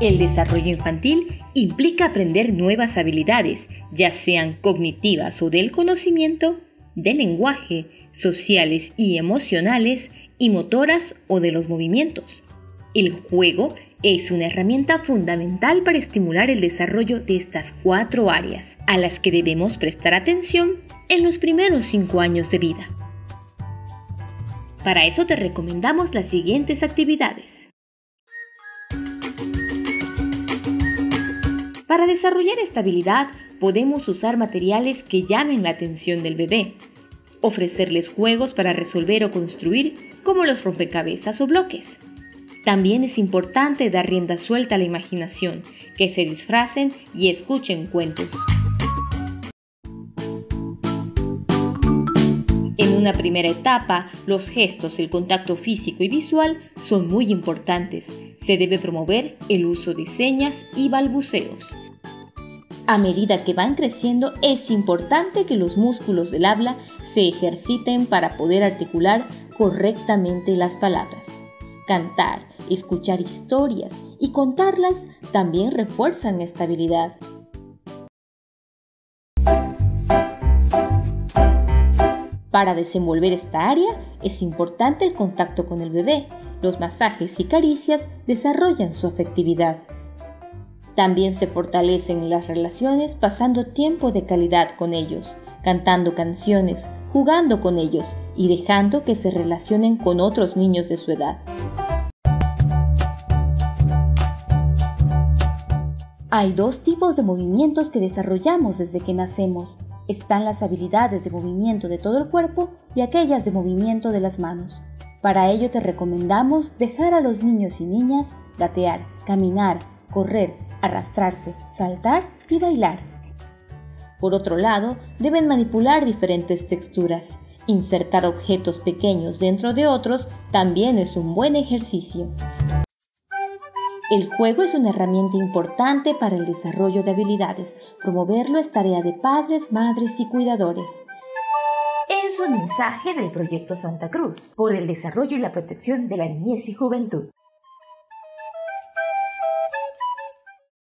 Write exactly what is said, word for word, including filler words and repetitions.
El desarrollo infantil implica aprender nuevas habilidades, ya sean cognitivas o del conocimiento, del lenguaje, sociales y emocionales, y motoras o de los movimientos. El juego es una herramienta fundamental para estimular el desarrollo de estas cuatro áreas, a las que debemos prestar atención en los primeros cinco años de vida. Para eso te recomendamos las siguientes actividades. Para desarrollar esta habilidad, podemos usar materiales que llamen la atención del bebé, ofrecerles juegos para resolver o construir, como los rompecabezas o bloques. También es importante dar rienda suelta a la imaginación, que se disfracen y escuchen cuentos. En una primera etapa, los gestos, el contacto físico y visual son muy importantes. Se debe promover el uso de señas y balbuceos. A medida que van creciendo, es importante que los músculos del habla se ejerciten para poder articular correctamente las palabras. Cantar, escuchar historias y contarlas también refuerzan esta habilidad. Para desenvolver esta área es importante el contacto con el bebé. Los masajes y caricias desarrollan su afectividad. También se fortalecen las relaciones pasando tiempo de calidad con ellos, cantando canciones, jugando con ellos y dejando que se relacionen con otros niños de su edad. Hay dos tipos de movimientos que desarrollamos desde que nacemos. Están las habilidades de movimiento de todo el cuerpo y aquellas de movimiento de las manos. Para ello te recomendamos dejar a los niños y niñas gatear, caminar, correr, arrastrarse, saltar y bailar. Por otro lado, deben manipular diferentes texturas. Insertar objetos pequeños dentro de otros también es un buen ejercicio. El juego es una herramienta importante para el desarrollo de habilidades. Promoverlo es tarea de padres, madres y cuidadores. Es un mensaje del Proyecto Santa Cruz por el desarrollo y la protección de la niñez y juventud.